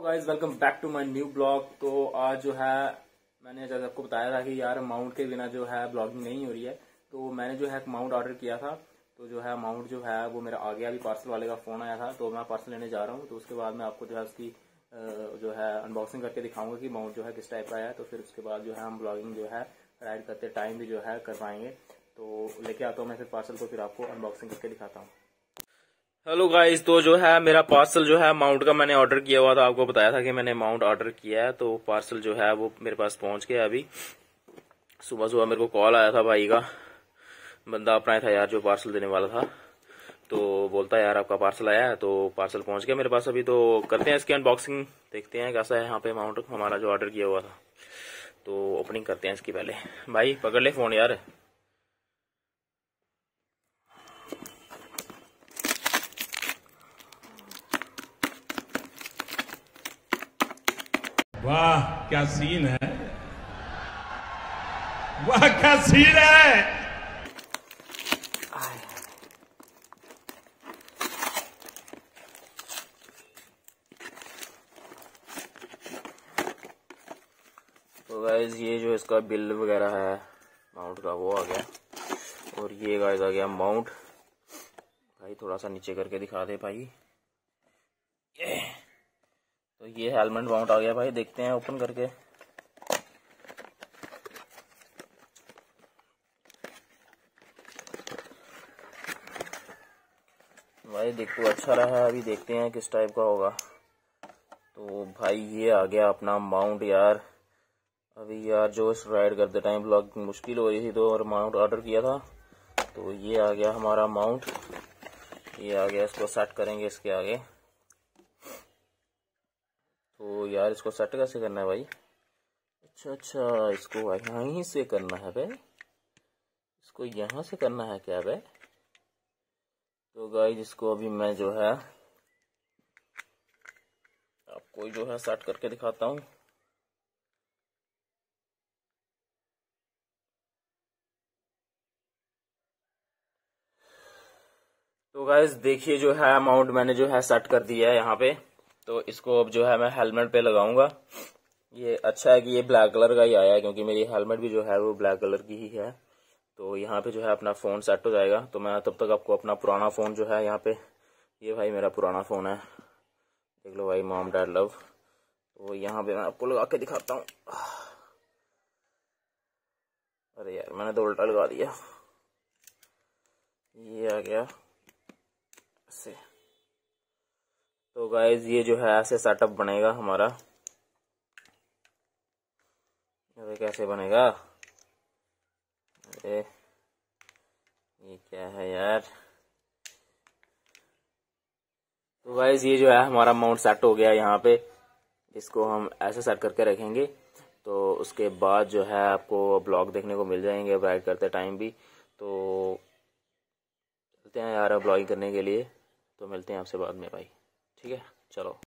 Guys welcome back to my new blog. तो आज जो है मैंने जब आपको बताया था कि यार माउंट के बिना जो है ब्लॉगिंग नहीं हो रही है, तो मैंने जो है माउंट ऑर्डर किया था। तो जो है माउंट जो है वो मेरा आ गया। अभी पार्सल वाले का फ़ोन आया था, तो मैं पार्सल लेने जा रहा हूँ। तो उसके बाद मैं आपको जो है उसकी जो है अनबॉक्सिंग करके दिखाऊंगा कि माउंट जो है किस टाइप का है। तो फिर उसके बाद जो है हम ब्लॉगिंग जो है राइड करते टाइम भी जो है कर पाएंगे। तो लेके आता हूँ मैं फिर पार्सल को, फिर आपको अनबॉक्सिंग करके दिखाता हूँ। हेलो गाइस, तो जो है मेरा पार्सल जो है माउंट का मैंने ऑर्डर किया हुआ था। आपको बताया था कि मैंने माउंट ऑर्डर किया है। तो पार्सल जो है वो मेरे पास पहुंच गया। अभी सुबह सुबह मेरे को कॉल आया था भाई का, बंदा अपना ही था यार जो पार्सल देने वाला था। तो बोलता है यार आपका पार्सल आया है। तो पार्सल पहुंच गया मेरे पास अभी। तो करते हैं इसकी अनबॉक्सिंग, देखते हैं कैसा है यहाँ पे माउंट हमारा जो ऑर्डर किया हुआ था। तो ओपनिंग करते हैं इसकी। पहले भाई पकड़ ले फोन यार। वाह क्या सीन है, वाह क्या सीन है। तो गाइज ये जो इसका बिल वगैरह है माउंट का वो आ गया, और ये गाइज आ गया माउंट। भाई थोड़ा सा नीचे करके दिखा दे भाई। तो ये हेलमेट माउंट आ गया भाई, देखते हैं ओपन करके। भाई देखो अच्छा रहा है, अभी देखते हैं किस टाइप का होगा। तो भाई ये आ गया अपना माउंट यार। अभी यार जो इस राइड करते टाइम ब्लॉग मुश्किल हो रही थी तो और माउंट ऑर्डर किया था। तो ये आ गया हमारा माउंट, ये आ गया। इसको सेट करेंगे इसके आगे। तो यार इसको सेट कैसे करना है भाई? अच्छा इसको यहीं से करना है भाई, इसको यहाँ से करना है क्या भाई? तो गाइस इसको अभी मैं जो है आपको जो है सेट करके दिखाता हूँ। तो गाइस देखिए जो है माउंट मैंने जो है सेट कर दिया है यहाँ पे। तो इसको अब जो है मैं हेलमेट पे लगाऊंगा। ये अच्छा है कि ये ब्लैक कलर का ही आया है, क्योंकि मेरी हेलमेट भी जो है वो ब्लैक कलर की ही है। तो यहाँ पे जो है अपना फ़ोन सेट हो जाएगा। तो मैं तब तक आपको अपना पुराना फ़ोन जो है यहाँ पे, ये भाई मेरा पुराना फ़ोन है, देख लो भाई, मॉम डैड लव। तो यहाँ पे मैं आपको लगा के दिखाता हूँ। अरे यार मैंने तो उल्टा लगा दिया, ये आ गया ऐसे। तो गाइज ये जो है ऐसे सेटअप बनेगा हमारा। अरे कैसे बनेगा? अरे ये क्या है यार? तो गाइज ये जो है हमारा माउंट सेट हो गया यहाँ पे। इसको हम ऐसे सेट करके रखेंगे। तो उसके बाद जो है आपको ब्लॉग देखने को मिल जाएंगे राइड करते टाइम भी। तो चलते हैं यार ब्लॉगिंग करने के लिए। तो मिलते हैं आपसे बाद में भाई, ठीक है चलो।